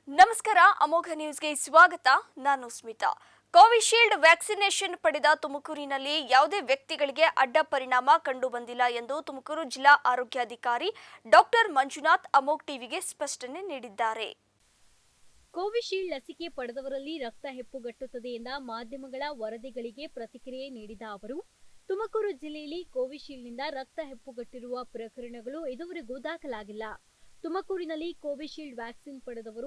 ನಮಸ್ಕಾರ ಅಮೋಘ ನ್ಯೂಸ್ಗೆ ಸ್ವಾಗತ. ನಾನು ಸ್ಮಿತಾ. ಕೋವಿಶೀಲ್ಡ್ ವ್ಯಾಕ್ಸಿನೇಷನ್ ಪಡೆದ ತುಮಕೂರಿನಲ್ಲಿ ಯಾವುದೇ ವ್ಯಕ್ತಿಗಳಿಗೆ ಅಡ್ಡ ಪರಿಣಾಮ ಕಂಡುಬಂದಿಲ್ಲ ಎಂದು ತುಮಕೂರು ಜಿಲ್ಲಾ ಆರೋಗ್ಯಾಧಿಕಾರಿ ಡಾಕ್ಟರ್ ಮಂಜುನಾಥ್ ಅಮೋಘ್ ಟಿವಿಗೆ ಸ್ಪಷ್ಟನೆ ನೀಡಿದ್ದಾರೆ. ಕೋವಿಶೀಲ್ಡ್ ಲಸಿಕೆ ಪಡೆದವರಲ್ಲಿ ರಕ್ತ ಹೆಪ್ಪುಗಟ್ಟುತ್ತದೆ ಎಂದ ಮಾಧ್ಯಮಗಳ ವರದಿಗಳಿಗೆ ಪ್ರತಿಕ್ರಿಯೆ ನೀಡಿದ ಅವರು, ತುಮಕೂರು ಜಿಲ್ಲೆಯಲ್ಲಿ ಕೋವಿಶೀಲ್ಡ್ನಿಂದ ರಕ್ತ ಹೆಪ್ಪುಗಟ್ಟಿರುವ ಪ್ರಕರಣಗಳು ಇದುವರೆಗೂ ದಾಖಲಾಗಿಲ್ಲ. ತುಮಕೂರಿನಲ್ಲಿ ಕೋವಿಶೀಲ್ಡ್ ವ್ಯಾಕ್ಸಿನ್ ಪಡೆದವರು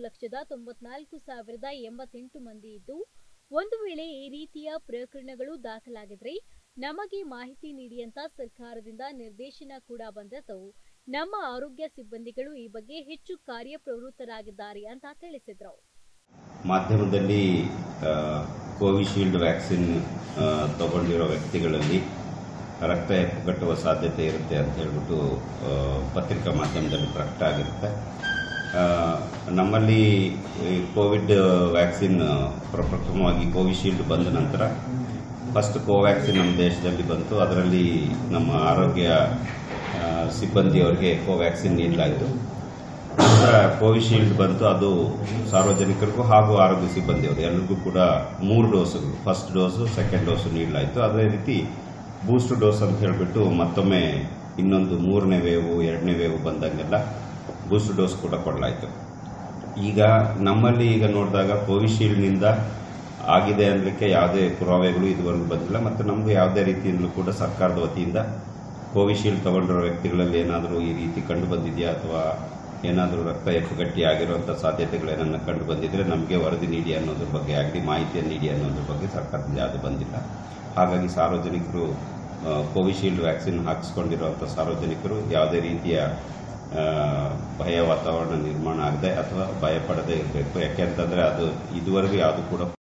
10,94,088 ಮಂದಿ ಇದ್ದು, ಒಂದು ವೇಳೆ ಈ ರೀತಿಯ ಪ್ರಕರಣಗಳು ದಾಖಲಾಗಿದ್ರೆ ನಮಗೆ ಮಾಹಿತಿ ನೀಡಿ ಅಂತ ಸರ್ಕಾರದಿಂದ ನಿರ್ದೇಶನ ಕೂಡ ಬಂದಿದ್ದು, ನಮ್ಮ ಆರೋಗ್ಯ ಸಿಬ್ಬಂದಿಗಳು ಈ ಬಗ್ಗೆ ಹೆಚ್ಚು ಕಾರ್ಯಪ್ರವೃತ್ತರಾಗಿದ್ದಾರೆ ಅಂತ ತಿಳಿಸಿದರು. ಮಾಧ್ಯಮದಲ್ಲಿ ಕೋವಿಶೀಲ್ಡ್ ವ್ಯಾಕ್ಸಿನ್ ತಗೊಂಡಿರೋ ವ್ಯಕ್ತಿಗಳಲ್ಲಿ ರಕ್ತ ಹೆಪ್ಪುಗಟ್ಟುವ ಸಾಧ್ಯತೆ ಇರುತ್ತೆ ಅಂತ ಹೇಳ್ಬಿಟ್ಟು ಪತ್ರಿಕಾ ಮಾಧ್ಯಮದಲ್ಲಿ ಪ್ರಕಟ ಆಗಿರುತ್ತೆ. ನಮ್ಮಲ್ಲಿ ಕೋವಿಡ್ ವ್ಯಾಕ್ಸಿನ್ ಪ್ರಪ್ರಥಮವಾಗಿ ಕೋವಿಶೀಲ್ಡ್ ಬಂದ ನಂತರ ಫಸ್ಟ್ ಕೋವ್ಯಾಕ್ಸಿನ್ ನಮ್ಮ ದೇಶದಲ್ಲಿ ಬಂತು. ಅದರಲ್ಲಿ ನಮ್ಮ ಆರೋಗ್ಯ ಸಿಬ್ಬಂದಿಯವರಿಗೆ ಕೋವ್ಯಾಕ್ಸಿನ್ ನೀಡಲಾಯಿತು. ನಂತರ ಕೋವಿಶೀಲ್ಡ್ ಬಂತು. ಅದು ಸಾರ್ವಜನಿಕರಿಗೂ ಹಾಗೂ ಆರೋಗ್ಯ ಸಿಬ್ಬಂದಿಯವರು ಎಲ್ಲರಿಗೂ ಕೂಡ 3 ಡೋಸುಗಳು, ಫಸ್ಟ್ ಡೋಸು, ಸೆಕೆಂಡ್ ಡೋಸು ನೀಡಲಾಯಿತು. ಅದೇ ರೀತಿ ಬೂಸ್ಟರ್ ಡೋಸ್ ಅಂತ ಹೇಳಿಬಿಟ್ಟು ಮತ್ತೊಮ್ಮೆ ಇನ್ನೊಂದು 3ನೇ ವೇವು 2ನೇ ವೇವು ಬಂದಂಗೆಲ್ಲ ಬೂಸ್ಟರ್ ಡೋಸ್ ಕೂಡ ಕೊಡಲಾಯಿತು. ಈಗ ನಮ್ಮಲ್ಲಿ ನೋಡಿದಾಗ ಕೋವಿಶೀಲ್ಡ್ನಿಂದ ಆಗಿದೆ ಅನ್ನಲಿಕ್ಕೆ ಯಾವುದೇ ಪುರಾವೆಗಳು ಇದುವರೆಗೂ ಬಂದಿಲ್ಲ. ಮತ್ತು ನಮಗೂ ಯಾವುದೇ ರೀತಿಯಿಂದಲೂ ಕೂಡ ಸರ್ಕಾರದ ವತಿಯಿಂದ ಕೋವಿಶೀಲ್ಡ್ ತಗೊಂಡಿರೋ ವ್ಯಕ್ತಿಗಳಲ್ಲಿ ಏನಾದರೂ ಈ ರೀತಿ ಕಂಡು ಬಂದಿದೆಯಾ ಅಥವಾ ಏನಾದರೂ ರಕ್ತ ಹೆಪ್ಪುಗಟ್ಟಿ ಆಗಿರುವಂಥ ಸಾಧ್ಯತೆಗಳೇನನ್ನ ಕಂಡು ಬಂದಿದ್ರೆ ನಮಗೆ ವರದಿ ನೀಡಿ ಅನ್ನೋದ್ರ ಬಗ್ಗೆ ಆಗಲಿ, ಮಾಹಿತಿಯನ್ನು ನೀಡಿ ಅನ್ನೋದ್ರ ಬಗ್ಗೆ ಸರ್ಕಾರದಿಂದ ಯಾವುದು ಬಂದಿಲ್ಲ. ಹಾಗಾಗಿ ಸಾರ್ವಜನಿಕರು ಕೋವಿಶೀಲ್ಡ್ ವ್ಯಾಕ್ಸಿನ್ ಹಾಕಿಸ್ಕೊಂಡಿರುವಂಥ ಸಾರ್ವಜನಿಕರು ಯಾವುದೇ ರೀತಿಯ ಭಯ ವಾತಾವರಣ ನಿರ್ಮಾಣ ಆಗದೆ ಅಥವಾ ಭಯ ಪಡದೇ ಇರಬೇಕು. ಯಾಕೆಂತಂದರೆ ಅದು ಇದುವರೆಗೂ ಯಾವುದು ಕೂಡ